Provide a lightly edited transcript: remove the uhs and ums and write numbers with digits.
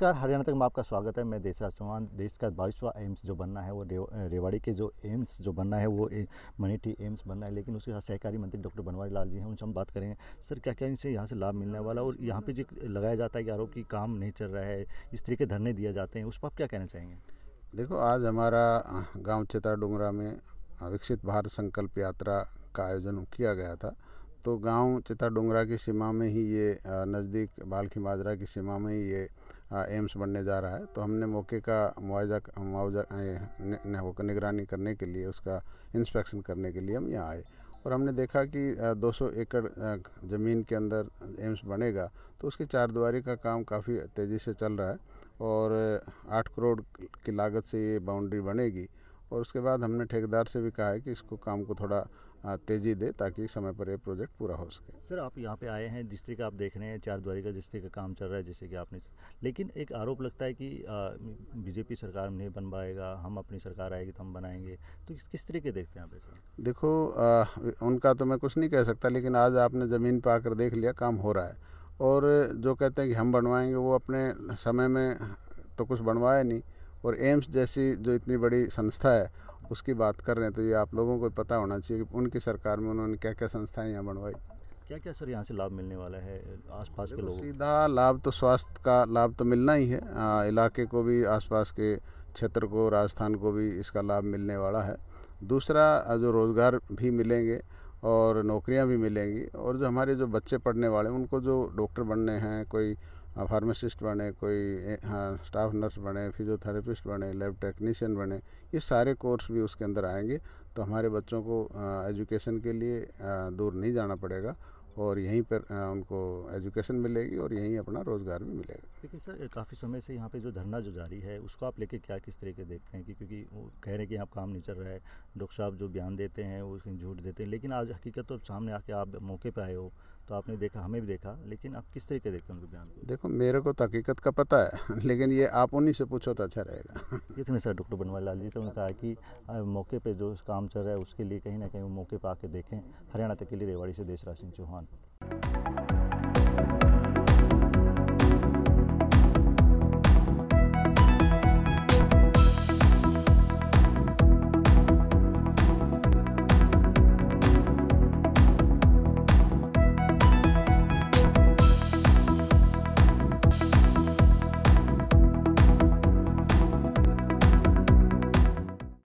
नमस्कार, हरियाणा तक में आपका स्वागत है। मैं देशराज चौहान। देश का 22वां एम्स जो बनना है वो रेवाड़ी के जो एम्स जो बनना है वो मनेठी एम्स बनना है, लेकिन उसके साथ सहकारी मंत्री डॉक्टर बनवारी लाल जी हैं, उनसे हम बात करेंगे। सर, क्या क्या इनसे यहाँ से लाभ मिलने वाला, और यहाँ पे जो लगाया जाता है कि आरोप की काम नहीं चल रहा है, इस तरह के धरने दिए जाते हैं, उस पर आप क्या कहना चाहेंगे? देखो, आज हमारा गांव चिताडुंगरा में विकसित भारत संकल्प यात्रा का आयोजन किया गया था। तो गांव चिताडुंगरा की सीमा में ही ये नज़दीक बाल्खी माजरा की सीमा में ही ये एम्स बनने जा रहा है। तो हमने मौके का मुआवजा निगरानी करने के लिए, उसका इंस्पेक्शन करने के लिए हम यहाँ आए, और हमने देखा कि 200 एकड़ ज़मीन के अंदर एम्स बनेगा। तो उसकी चारदीवारी का काम काफ़ी तेज़ी से चल रहा है, और 8 करोड़ की लागत से ये बाउंड्री बनेगी। और उसके बाद हमने ठेकेदार से भी कहा है कि इसको काम को थोड़ा तेज़ी दे, ताकि समय पर ये प्रोजेक्ट पूरा हो सके। सर, आप यहाँ पे आए हैं, जिस तरह का आप देख रहे हैं चारद्वारी का जिस तरह का काम चल रहा है, जैसे कि आपने, लेकिन एक आरोप लगता है कि बीजेपी सरकार नहीं बन पाएगा, हम अपनी सरकार आएगी तो हम बनाएंगे। तो किस तरह के देखते हैं आप ऐसा? देखो, उनका तो मैं कुछ नहीं कह सकता, लेकिन आज आपने ज़मीन पर आकर देख लिया, काम हो रहा है। और जो कहते हैं कि हम बनवाएंगे, वो अपने समय में तो कुछ बनवाया नहीं। और एम्स जैसी जो इतनी बड़ी संस्था है, उसकी बात कर रहे हैं, तो ये आप लोगों को पता होना चाहिए कि उनकी सरकार में उन्होंने क्या क्या संस्थाएं यहाँ बनवाई। क्या क्या सर यहाँ से लाभ मिलने वाला है आसपास के देखो, लोगों को? सीधा लाभ तो स्वास्थ्य का लाभ तो मिलना ही है। इलाके को भी, आसपास के क्षेत्र को, राजस्थान को भी इसका लाभ मिलने वाला है। दूसरा, जो रोज़गार भी मिलेंगे और नौकरियां भी मिलेंगी। और जो हमारे जो बच्चे पढ़ने वाले हैं, उनको जो डॉक्टर बनने हैं, कोई फार्मासिस्ट बने, कोई स्टाफ नर्स बने, फिजियोथेरेपिस्ट बने, लैब टेक्नीशियन बने, ये सारे कोर्स भी उसके अंदर आएंगे। तो हमारे बच्चों को एजुकेशन के लिए दूर नहीं जाना पड़ेगा, और यहीं पर उनको एजुकेशन मिलेगी, और यहीं अपना रोज़गार भी मिलेगा। लेकिन सर, काफ़ी समय से यहाँ पे जो धरना जो जारी है, उसको आप लेके क्या किस तरह के देखते हैं? क्योंकि वो कह रहे हैं कि यहाँ काम नहीं चल रहा है, डॉक्टर साहब जो बयान देते हैं वो कहीं झूठ देते हैं, लेकिन आज हकीकत तो सामने आके आप मौके पे आए हो, तो आपने देखा, हमें भी देखा, लेकिन आप किस तरह के देखते हैं उनके बयान को? देखो, मेरे को तो हकीकत का पता है लेकिन ये आप उन्हीं से पूछो तो अच्छा रहेगा। ये थे सर डॉक्टर बनवारी लाल जी। तो उन्होंने कहा कि मौके पे जो काम चल रहा है उसके लिए कहीं ना कहीं वो मौके पे आके देखें। हरियाणा तक के लिए रेवाड़ी से देशराज सिंह चौहान।